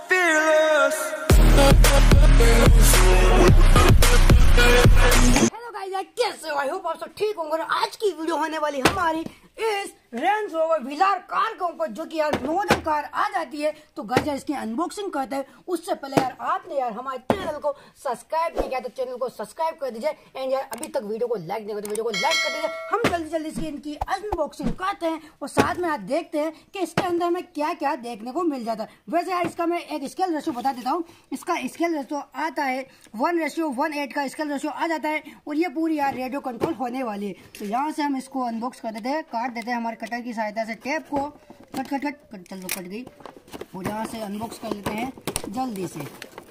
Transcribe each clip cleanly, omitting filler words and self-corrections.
fearless. Hello guys, कैसे हो? I hope आप सब ठीक होंगे। और आज की वीडियो होने वाली हमारी इस रेंज रोवर विलार कार के ऊपर, जो कि यार मॉडल कार आ जाती है। तो गाइस यार इसकी अनबॉक्सिंग करते हैं। उससे पहले यार आपने यार हमारे चैनल को सब्सक्राइब नहीं किया तो चैनल को सब्सक्राइब कर दीजिए। एंड यार अभी तक वीडियो को लाइक नहीं किया तो वीडियो को लाइक कर दीजिए। हम जल्दी जल्दी से इनकी अनबॉक्सिंग करते हैं और साथ में यार देखते हैं कि इसके अंदर हमें क्या क्या देखने को मिल जाता है। वैसे यार इसका मैं एक स्केल रेशियो बता देता हूँ। इसका स्केल रेशियो आता है 1:1:8 का स्केल रेशियो आ जाता है। और ये पूरी यार रेडियो कंट्रोल होने वाली है। तो यहाँ से हम इसको अनबॉक्स कर देते हैं, काट देते हैं हमारे कटर की सहायता से टेप को। कट कट कट कट, चलो कट गई। और यहाँ से अनबॉक्स कर लेते हैं जल्दी से।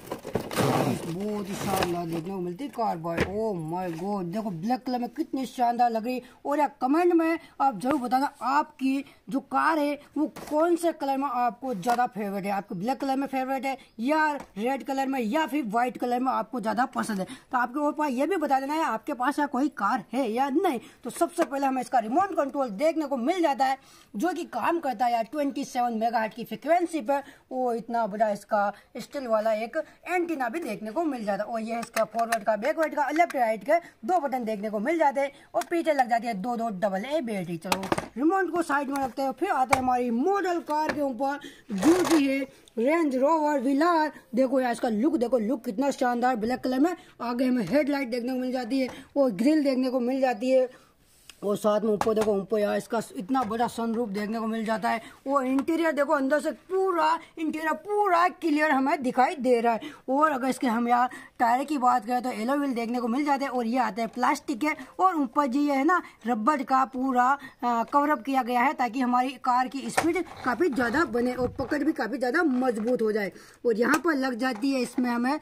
बहुत ही शानदार देखने को मिलती है कार भाई। ओ माय गॉड, देखो ब्लैक कलर में कितनी शानदार लग रही है। और यार कमेंट में आप जरूर बताना आपकी जो कार है वो कौन से कलर में आपको ज्यादा फेवरेट है। आपको ब्लैक कलर में फेवरेट है या रेड कलर में या फिर व्हाइट कलर में आपको ज्यादा पसंद है। तो आपके ऊपर ये भी बता देना है आपके पास कोई कार है या नहीं। तो सबसे पहले हमें इसका रिमोट कंट्रोल देखने को मिल जाता है, जो कि काम करता है यार 27 मेगाहर्ट्ज की फ्रिक्वेंसी पे। वो इतना बड़ा इसका स्टील वाला एक एंटीना भी देखने को मिल जाता है। और ये इसका फॉरवर्ड का, बैकवर्ड का, लेफ्ट राइट के 2 बटन देखने को मिल जाते हैं। और पीछे लग जाती है 2 AA बैटरी। चलो रिमोट को साइड में रखते हैं। फिर आता है हमारी मॉडल कार के ऊपर, जो की है रेंज रोवर विलार। देखो यार इसका लुक देखो, लुक कितना शानदार ब्लैक कलर में। आगे हमें हेडलाइट देखने को मिल जाती है और ग्रिल देखने को मिल जाती है। और साथ में ऊपर देखो, ऊपर यार इसका इतना बड़ा सनरूफ देखने को मिल जाता है। और इंटीरियर देखो, अंदर से इंटीरियर पूरा क्लियर हमें दिखाई दे रहा है। और अगर इसके हम यार टायर की बात करें तो एलो व्हील देखने को मिल जाते हैं। और ये आते हैं प्लास्टिक के। और ऊपर जी ये है ना रबर का पूरा कवरअप किया गया है, ताकि हमारी कार की स्पीड काफ़ी ज़्यादा बने और पकड़ भी काफ़ी ज़्यादा मजबूत हो जाए। और यहाँ पर लग जाती है, इसमें हमें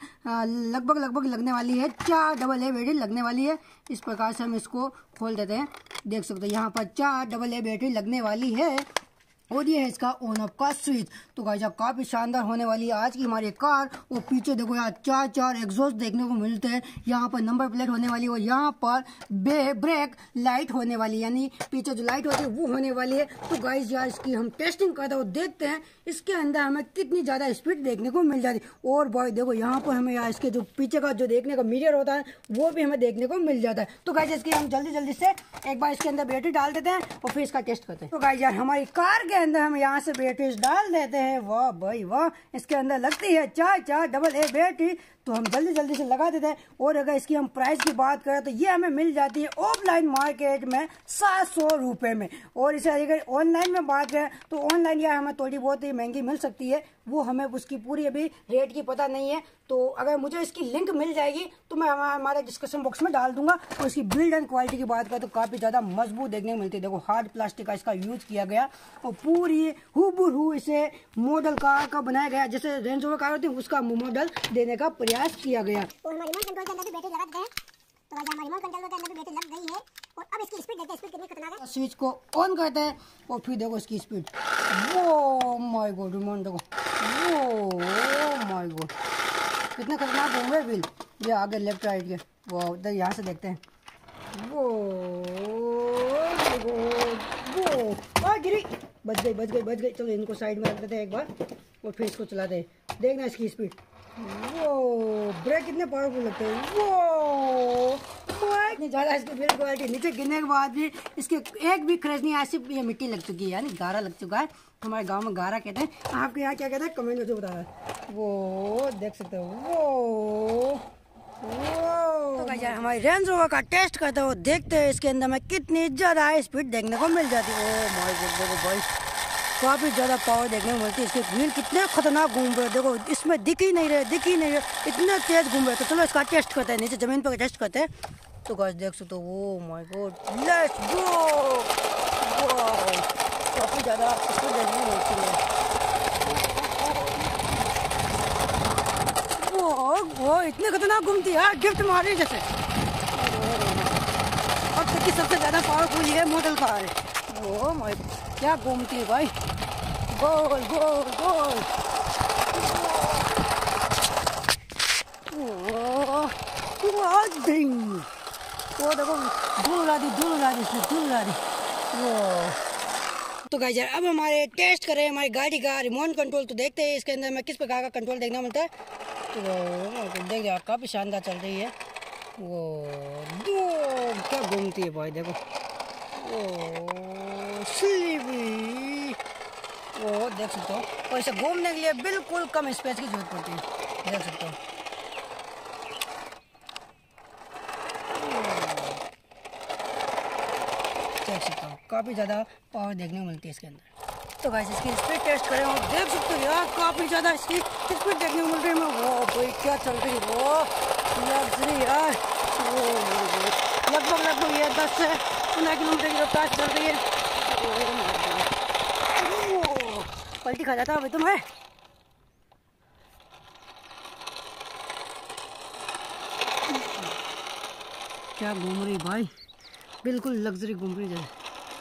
लगभग लगने वाली है 4 AA बैटरी लगने वाली है। इस प्रकार से हम इसको खोल देते हैं। देख सकते हो यहाँ पर 4 AA बैटरी लगने वाली है। और ये है इसका ऑन ऑफ का स्विच। तो गाइस काफी शानदार होने वाली है आज की हमारी कार। और पीछे देखो यार 4 एग्जॉस्ट देखने को मिलते हैं। यहाँ पर नंबर प्लेट होने वाली है और यहाँ पर ब्रेक लाइट होने वाली है, यानी पीछे जो लाइट होती है वो होने वाली है। तो गाइस यार इसकी हम टेस्टिंग करते हैं और देखते हैं इसके अंदर हमें कितनी ज्यादा स्पीड देखने को मिल जाती है। और भाई देखो यहाँ पर हमें यार इसके जो पीछे का जो देखने का मिरर होता है वो भी हमें देखने को मिल जाता है। तो गाइस इसकी हम जल्दी से एक बार इसके अंदर बैटरी डाल देते हैं और फिर इसका टेस्ट करते हैं। तो गाइस यार हमारी कार के अंदर हम यहाँ से बैटरी डाल देते हैं। वाह भाई वाह, इसके अंदर लगती है 4 AA बैटरी। तो हम जल्दी से लगा देते हैं। और अगर इसकी हम प्राइस की बात करें तो ये हमें मिल जाती है ऑफलाइन मार्केट में 700 रुपये में। और इसे अगर ऑनलाइन में बात करें तो ऑनलाइन यार हमें थोड़ी बहुत ही महंगी मिल सकती है। वो हमें उसकी पूरी अभी रेट की पता नहीं है। तो अगर मुझे इसकी लिंक मिल जाएगी तो मैं हमारे डिस्क्रिप्शन बॉक्स में डाल दूंगा। और इसकी बिल्ड एंड क्वालिटी की बात करें तो काफ़ी ज़्यादा मजबूत देखने को मिलती है। देखो हार्ड प्लास्टिक का इसका यूज किया गया और पूरी हूबहू इसे मॉडल कार का बनाया गया, जैसे रेंज रोवर कार होती है उसका मॉडल देने का प्रयास किया गया। और हमारे रिमोट कंट्रोल के अंदर भी बैटरी लगा देते हैं। तो गाइस हमारे रिमोट कंट्रोल के अंदर भी बैटरी लग गई है। और अब इसकी स्पीड देखते हैं, स्पीड कितनी खतरनाक है। स्विच को ऑन करते हैं और फिर देखो इसकी स्पीड। वो माय गॉड, रिमोट देखो, वो माय गॉड कितना खतरनाक घूम रहे व्हील। ये आगे लेफ्ट राइट के, वो उधर यहाँ से देखते हैं। वो गिरी, बच गई। चलो इनको साइड में रख देते हैं एक बार और फिर इसको चलाते हैं। देखना इसकी स्पीड। वो ब्रेक कितने पावरफुल लगते हैं। वो इतनी ज़्यादा इसकी बिल्ड क्वालिटी। नीचे गिरने के बाद भी इसके एक भी क्रैश नहीं आया, सिर्फ ये मिट्टी लग चुकी है, यानी गारा लग चुका है। हमारे गांव में गारा कहते हैं, आपके यहाँ क्या कहते हैं कमेंट में जो बता रहा है। वो देख सकते हो। वो तो गाइस यार हमारी रेंज रोवर का टेस्ट करते हो, देखते हैं इसके अंदर में कितनी ज़्यादा स्पीड देखने को मिल जाती है। ओ माय गॉड, देखो भाई काफ़ी ज़्यादा पावर देखने को मिलती है। इसके व्हील कितने खतरनाक घूम रहे हैं, देखो इसमें दिख ही नहीं रहे, इतने तेज घूम रहे। तो चलो इसका टेस्ट करते हैं, नीचे ज़मीन पर टेस्ट करते हैं। तो गाइस देख सकते हो, oh my God, let's go. काफ़ी ज़्यादा स्पीड देखने को मिलती है। वो इतने खतरनाक घूमती है यार, गिफ्ट मारी जैसे। अब तक की सबसे ज़्यादा पावरफुल ये मॉडल कार है। वो माय क्या घूमती है भाई। गोल वो देखो धूल उड़ा दी। वो तो गाइस यार अब हमारे टेस्ट कर रहे हैं हमारी गाड़ी का रिमोट कंट्रोल। तो देखते हैं इसके अंदर में किस प्रकार का कंट्रोल देखना मिलता है। तो देख यार काफ़ी शानदार चल रही है। वो दो क्या घूमती है भाई, देखो वो स्लीपी, वो देख सकते हो। और इसे घूमने के लिए बिल्कुल कम स्पेस की जरूरत पड़ती है, देख सकते हो। देख सकते हो काफ़ी ज़्यादा पावर देखने को मिलती है इसके अंदर। तो गाइस इसकी स्पीड टेस्ट करें और देख सकते हो यार काफ़ी ज़्यादा इसकी स्पीड देखने को मिल रही है। वो भाई क्या चल रही है, वो लग्जरी यार, वो लगभग ये 10 से 15 किलोमीटर की रफ्तार चल रही है। पलटी खा जाता है भाई तुम्हें। क्या घूम रही भाई, बिल्कुल लग्जरी घूम रही है।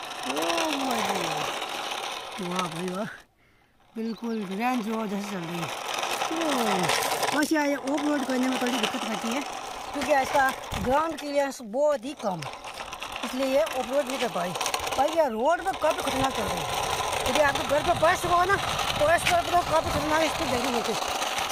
वाह भाई वाह, बिल्कुल रेंज रोवर जैसे चल रही है। वैसे ये ऑफ रोड करने में थोड़ी दिक्कत रहती है क्योंकि इसका ग्राउंड क्लियरेंस बहुत ही कम, इसलिए ये ऑफ रोड नहीं कर पाई। भाई ये रोड पर काफ़ी खतरनाक चल रही है। यदि आपके घर पर बस हुआ ना तो इस पर तो काफ़ी खतरनाक इसको देखने मिलती है।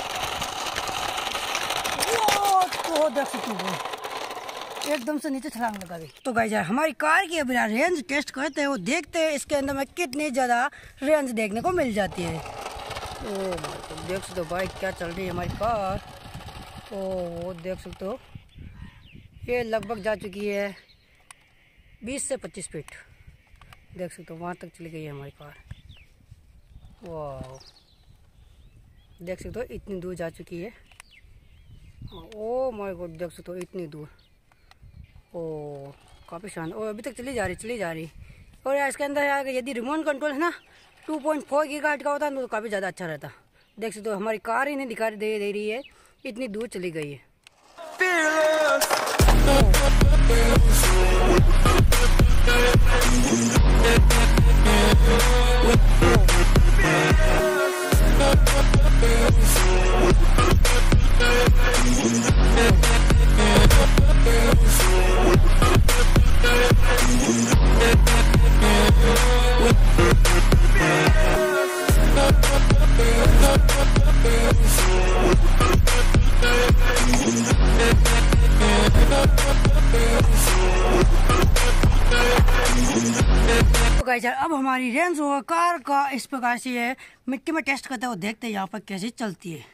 तो देख सकते हो एकदम से नीचे छलांग लगा दी। तो गाइस यार हमारी कार की अभी रेंज टेस्ट करते हैं, वो देखते हैं इसके अंदर में कितनी ज़्यादा रेंज देखने को मिल जाती है। तो देख सकते हो भाई क्या चल रही है हमारी कार। वो देख सकते हो ये लगभग जा चुकी है 20 से 25 फीट, देख सकते हो वहाँ तक चली गई है हमारी कार। वाह देख सकते हो इतनी दूर जा चुकी है। ओ माय गॉड देख सकते हो इतनी दूर। ओ काफ़ी शानदार, और अभी तक चली जा रही। और यार इसके अंदर यार यदि रिमोट कंट्रोल है ना 2.4 गीगाहर्ट्ज़ का होता है तो काफ़ी ज़्यादा अच्छा रहता। देख सकते हो हमारी कार ही नहीं दिखाई दे रही है, इतनी दूर चली गई है। गाइस यार अब हमारी रेंज रोवर कार का इस प्रकार से है मिट्टी में टेस्ट करते हैं, वो देखते हैं यहाँ पर कैसी चलती है।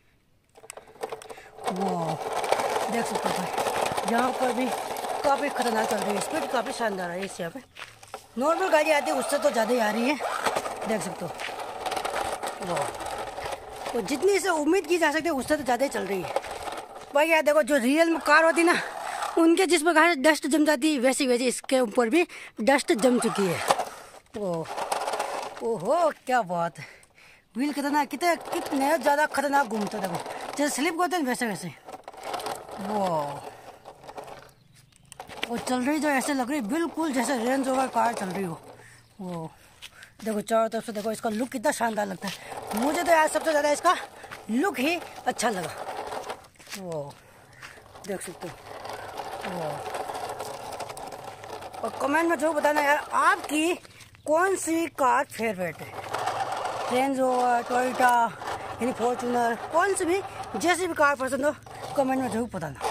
वो देख सकते हो यहाँ पर भी काफ़ी खतरनाक चल रही है, स्पीड काफ़ी शानदार है। इस यहाँ पे नॉर्मल गाड़ी आती है उससे तो ज़्यादा ही आ रही है, देख सकते हो। वो जितनी से उम्मीद की जा सकती है उससे तो ज़्यादा ही चल रही है। भाई यार देखो जो रियल में कार होती ना उनके जिस प्रकार से डस्ट जम जाती है वैसी इसके ऊपर भी डस्ट जम चुकी है। ओहो क्या बात है, व्हील कितने ज़्यादा खतरनाक घूमता है, देखो जैसे स्लिप करते हैं वैसे। वो चल रही जो ऐसे लग रही बिल्कुल जैसे रेंज रोवर कार चल रही हो। वो देखो चारों तरफ से देखो इसका लुक कितना शानदार लगता है। मुझे तो यार सबसे ज़्यादा इसका लुक ही अच्छा लगा। वो देख सकते हो। और कमेंट में जो बताना यार आपकी कौन सी कार फेवरेट है, रेंज रोवर, टोयोटा यानी फॉर्च्यूनर, कौन सी भी जैसी भी कार पसंद हो कमेंट में जरूर बताना।